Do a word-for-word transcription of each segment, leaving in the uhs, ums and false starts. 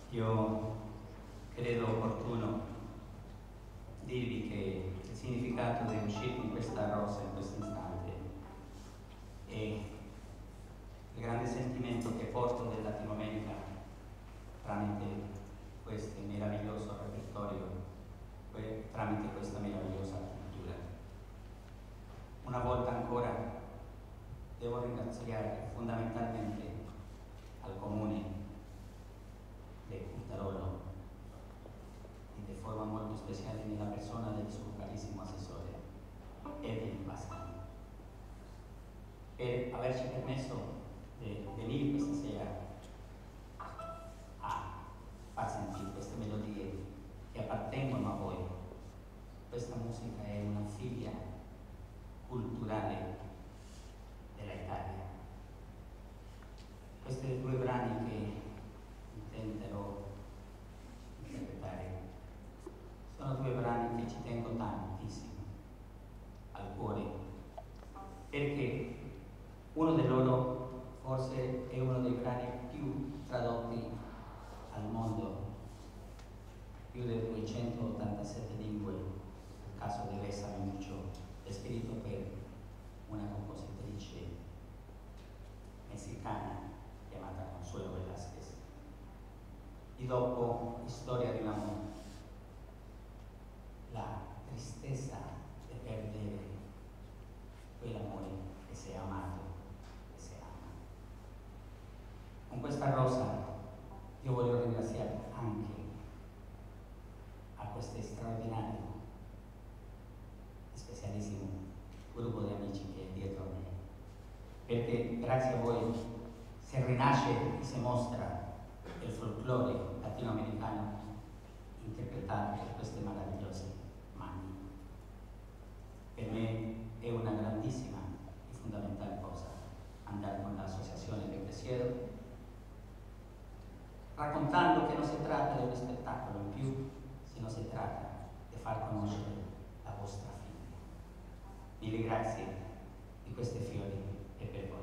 Io credo opportuno dirvi che il significato di uscire in questa rosa in questo istante è il grande sentimento che porto della Latino America tramite questo meraviglioso repertorio, tramite questa meravigliosa cultura. Una volta ancora devo ringraziare fondamentalmente al Comune di Puntarolo e di forma molto speciale nella persona del suo carissimo assessore Edwin Bassani per averci permesso di venire questa sera a far sentire queste melodie che appartengono a voi. Questa musica è una figlia culturale della Italia. Questi due brani che intenderò interpretare sono due brani che ci tengo tantissimo al cuore, perché uno di loro forse è uno dei brani più tradotti al mondo, più di duecentottantasette lingue, nel caso di Bésame Mucho, è scritto per una compositrice messicana chiamata Consuelo Velázquez. E dopo Storia di un amore, la tristezza di perdere quell'amore che si è amato, che si ama. Con questa rosa io voglio ringraziare anche a questo straordinario e specialissimo gruppo di amici che è dietro a me, perché grazie a voi si rinasce e si mostra il folklore latinoamericano interpretato da queste meravigliose mani. Per me è una grandissima e fondamentale cosa andare con l'associazione del Creciero, raccontando che non si tratta di uno spettacolo in più, sino si tratta di far conoscere la vostra figlia. Mille grazie di questi fiori e per voi.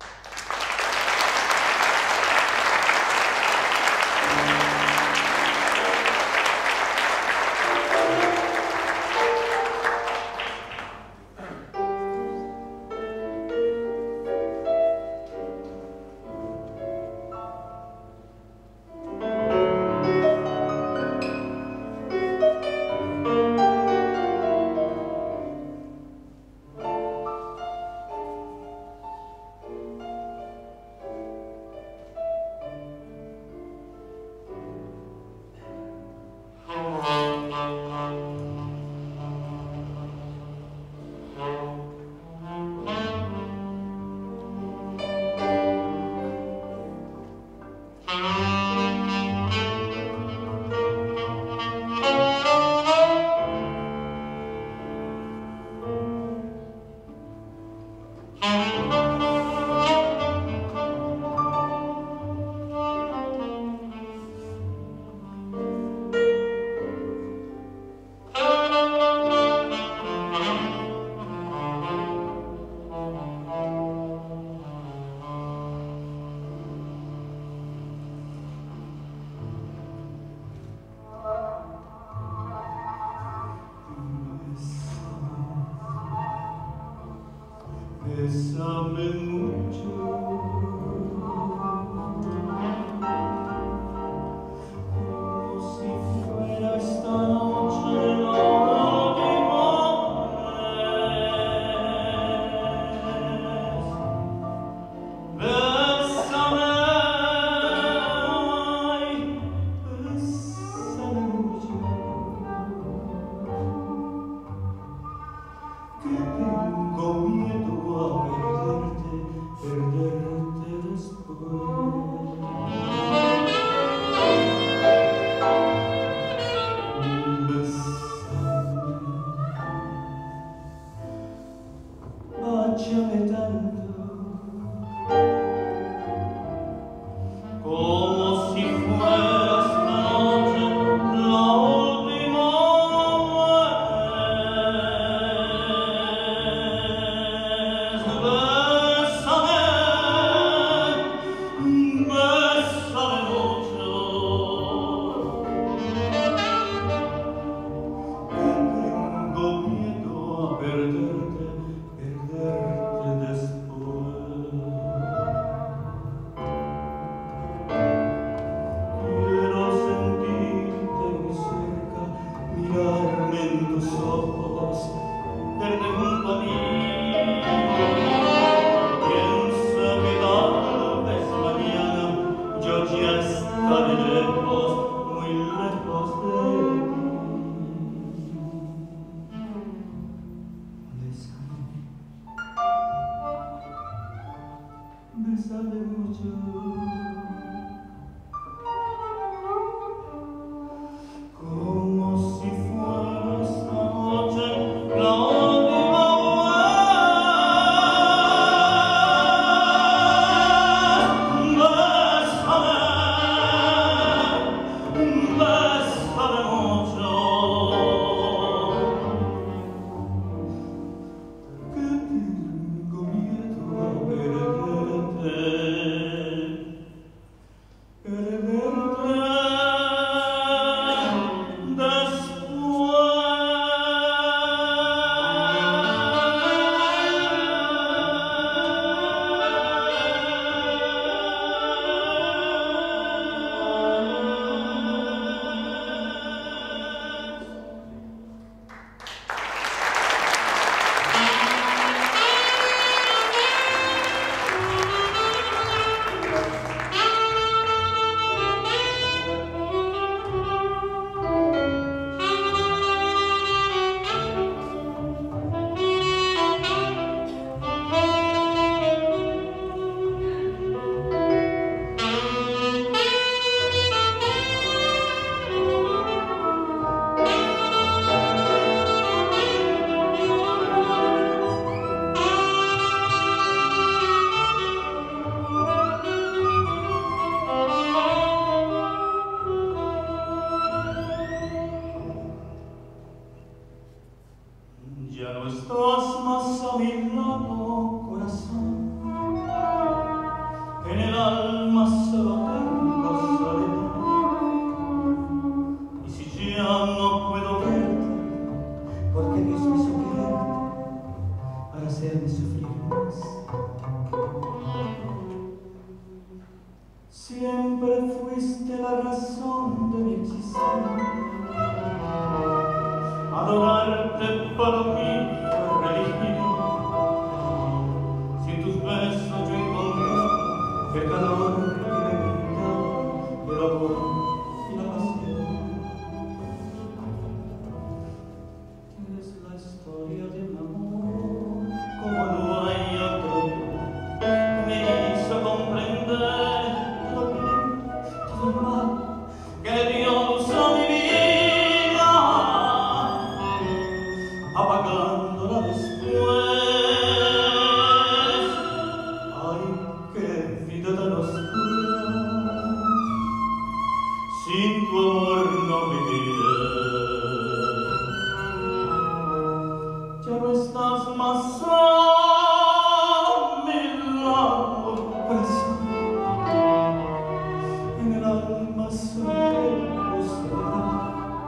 Bésame mucho, como si fuera esta noche la última vez. Bésame, ay, bésame mucho, que tengo miedo a perderte, perderte. estaré lejos, muy lejos de ti. Bésame, bésame mucho, como si fuera esta noche la última vez. Bésame, bésame mucho, que tengo miedo a perderte, perderte ya no estás más a mi lado, corazón. En el alma solo tengo soledad. Y si ya no puedo verte, porque Dios me hizo quererte para hacerme sufrir más. Siempre fuiste la razón de mi existencia. Adorarte para mí fue religión. Sin tus besos yo encontré el calor y la vida, el amor y la pasión. Es la historia de un amor como no hay otro, que me hizo comprender todo el bien, todo el mal que Dios a mi vida, apagándola después. Ay, qué vida tan oscura, sin tu amor no viviré. Ya no estás más a mi lado, corazón. En el alma solo tengo soledad.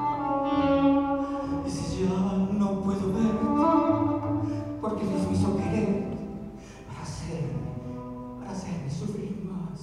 Y si ya no puedo verte, porque Dios me hizo querer para hacerme, para hacerme sufrir más.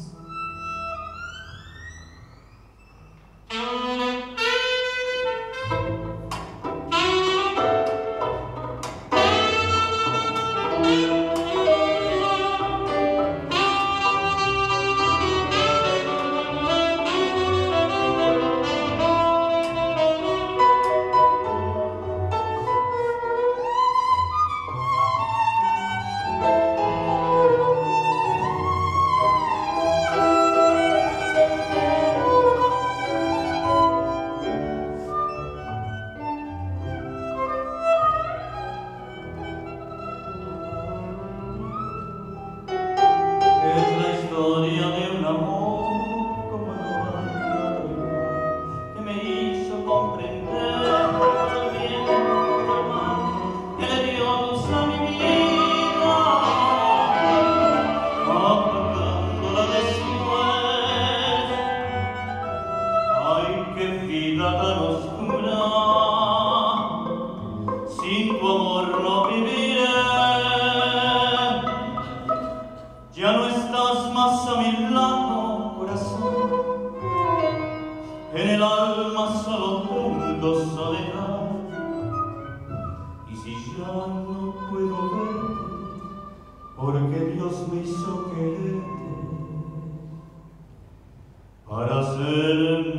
En el alma solo tengo soledad, y si ya no puedo verte, porque Dios me hizo quererte para se ne